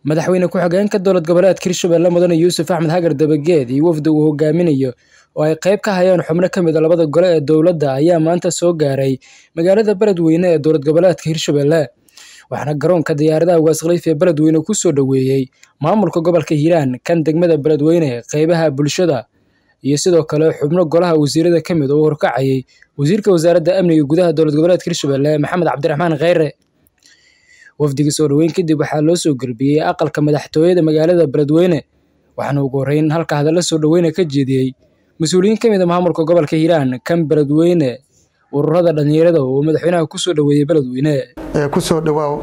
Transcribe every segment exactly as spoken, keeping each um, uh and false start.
madaxweyne ku-xigeenka dowlad goboleedka Hirshabelle Mudane Yuusuf Axmed Hagar Dabageed iyo wafdi uu hogaaminayo oo ay qayb ka hayeen xubno ka mid ah labada gole ee dowladda ayaa maanta soo gaaray magaalada Beledweyne ee dowlad goboleedka Hirshabelle waxaana garoonka diyaaradaha Ugaas Khaliif ee Beledweyne ku soo dhaweeyay maamulka gobolka Hiiraan kan degmada Beledweyne qaybaha bulshada iyo sidoo kale xubno golaha wasiirada ka mid oo horkacayay wasiirka wasaaradda amniga gudaha dowlad goboleedka Hirshabelle Maxamed Cabdiraxmaan Kheyre wafdiga soo dhaweyn kadib waxaa loo soo galbiyay aqalka madaxtooyada magaalada Beledweyne waxaana ugu horeyn halka hadallo soo dhaweyn ka jeediyay mas'uuliyiin ka mid ah maamulka gobolka Hiiraan kan Beledweyne ururada dhalinyarada oo madaxweynaha ku soo dhaweeyay Beledweyne ee ku soo dhawaaw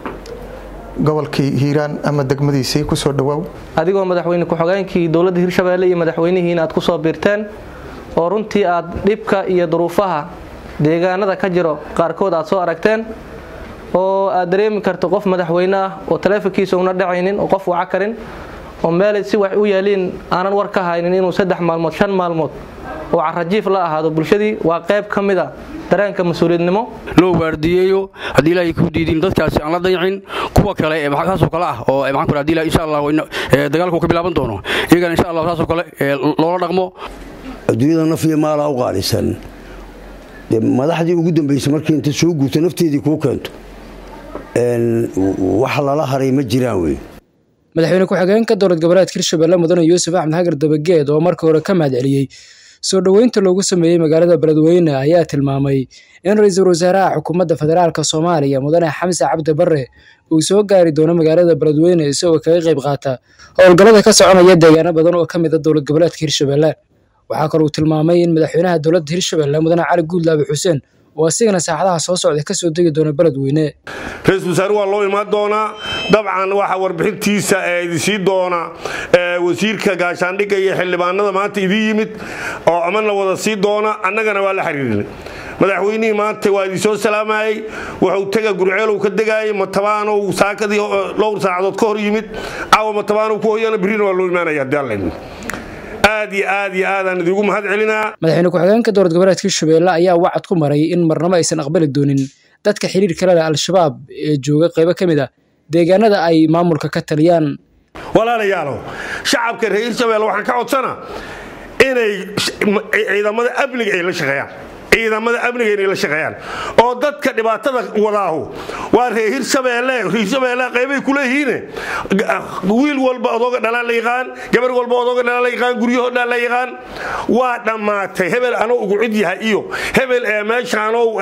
gobolka Hiiraan ama degmadiisa ku soo dhawaaw adigoo madaxweyne ku-xigeenkii dowladda Hirshabelle iyo madaxweynihiina aad ku soo biirteen oo runtii aad dhibka iyo duruufaha deegaanada ka jiro qaarkood aad soo aragteen oo aad dareemi karto qof madaxweyne ah oo taleefankiisa una dhacaynin oo qof waxa karin oo meel si wax u yeelin aanan war ka haynin inuu saddex maalmood shan maalmood oo carajiif la ahaado bulshadii waa qayb kamid ah dareenka mas'uuliyadnimo loo waardiyeeyo hadii ilaahay ku diidin dadkaasi aan la dayacin kuwa kale ee maxkaas oo kale ah oo maxaan ku raadilaa insha Allah dagaalku ka bilaaban doono iyaga insha Allah taas oo kale loo dhaqmo adduunyada nafiya maala u qaalisan madaxdii ugu dambeysay markii inta soo guurto nafteedii ku keento een waxa la haray ma jiraan way madaxweyne ku-xigeenka dowlad goboleedka Hirshabelle Mudane Yuusuf Axmed Hagar Dabageed oo markii hore ka mahadceliyay soo dhaweynta loogu sameeyay magaalada Beledweyne ayaa tilmaamay in ra'iisul wasaaraha xukuumadda federaalka Soomaaliya Mudane Xamse Cabdi Barre uu soo gaari doono magaalada Beledweyne isagoo kaga qayb qaata howlgallada ka soconaya deegaano badan oo ka mid ah dowlad goboleedka Hirshabelle waxa kale uu tilmaamay in madaxweynaha dowladda Hirshabelle Mudane Cali Guudlaabe Xuseen oo asigana saacadaha soo socda ka soo degi doona Beledweyne ra'iisul wasaaruhu waa loo imaan doona dabcan waxa warbixintiisa ee si doona wasiirka gaashaandhigga iyo xildhibaanada maanta idin yimid oo amanna wada si doona annagana waa la xiriirinay madaxweynihii maanta waa idin soo salaamayay wuxuu taga gurceelow ka degayay matabaano saakadii lowr saacadood ka hor yimid caawa matabaano ku hoyana biriina waa loo imaanaya daalan aad iyo aad iyo aad aan idigu mahad celinaa madaxweyne ku-xigeenka dowlad goboleedka Hirshabelle ayaa wacad ku maray in marnaba aysan aqbali doonin dadka xiriirka la leh al-shabaab ee jooga qaybo kamid ah deegaanada ay maamulka ka taliyaan walaalayaal shacabka reer Hirshabelle waxaan ka codsanaa inay ciidamada amniga ay la shaqeeyaan ciidamada amniga inay la shaqeeyaan oo dadka dhibaatada wadaahu waa reer Hirshabelle Hirshabelle qaybay ku leeyihiin wiil walba odooga dhalaan la yaqaan gabar walba odooga dhalaan la yaqaan guryaha dhalaan la yaqaan waa dhamaatay hebel ano ugu cid yahay iyo hebel ee meeshaan oo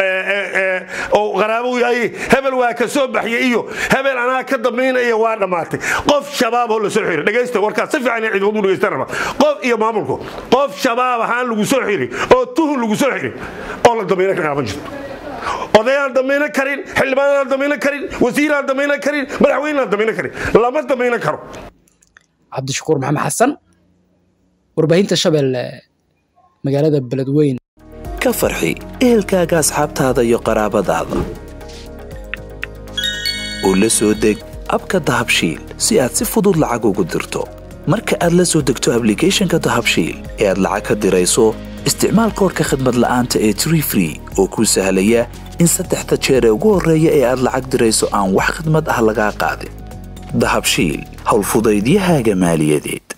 oo qaraabo yahay hebel waa ka soo baxay iyo hebel ana ka dambeynaya waa dhamaatay qof shabaab oo la soo xiray dhageysta warkaas si fiican cid wadnu dhageystaan qof iyo maamulku qof shabaab ahaan lagu soo xiray oo tuhun lagu soo xiray oo la dambeeyay ka qaban jirto odayaan dambeeyay karin xildhibaan dambeeyay karin wasiiraan dambeeyay karin madaxweyne dambeeyay karin lama dambeeyay karo Cabdishakuur Maxamed Xasan warbaahinta Shabeelle magaalada Beledweyne ka farxi ehelkaaga asxaabtaada iyo qaraabadaada oo la soo deg abka Dahabshiil si aad si fudud lacag ugu dirto marka aad la soo degto application-ka Dahabshiil ee aad lacag ka dirayso isticmaal koodka khidmad la'aanta ee Tree Free oo ku sahlaya in saddexda jeer ee ugu horeeya ee aad lacag dirayso aan wax khidmad ah laga qaadin Dahabshiil hawl fudaydiyahaaga maaliyadeed.